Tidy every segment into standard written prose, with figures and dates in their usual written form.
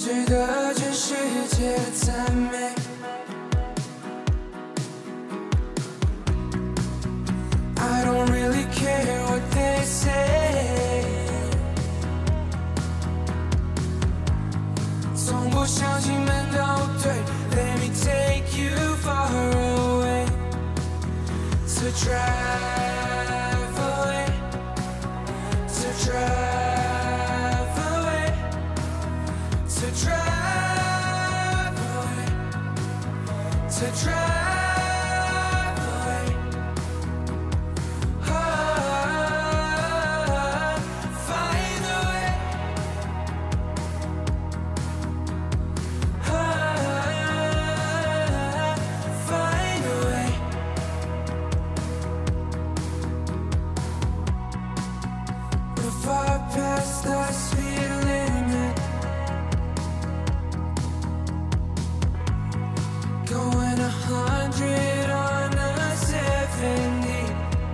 值得全世界的赞美。I don't really care what they say， 从不相信门都对。Let me take you far away to drive away, to drive away, to drive away, to drive away. Find a way. Find a way. We're far past the speed limit, going 100 on a 70.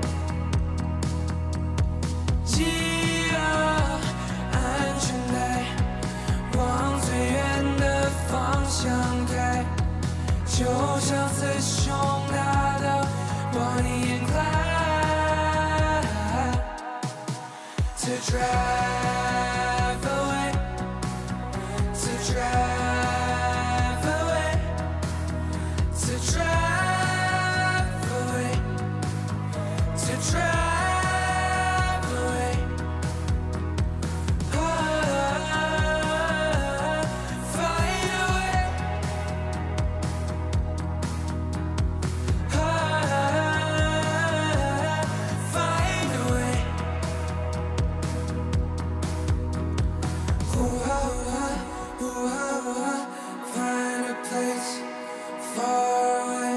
系好安全带，往最远的方向开，就像雌雄大盗 Bonnie and Clyde to drive away, to drive away, to drive away, to drive away. Find a way. Find a way. Find a place far away.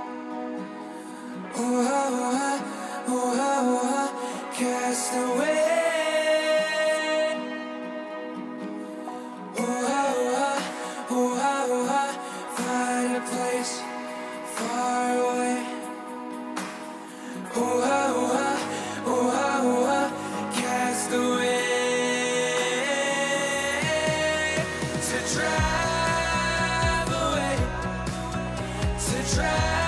Cast away. Find a place far away. Cast away to drive away, to drive.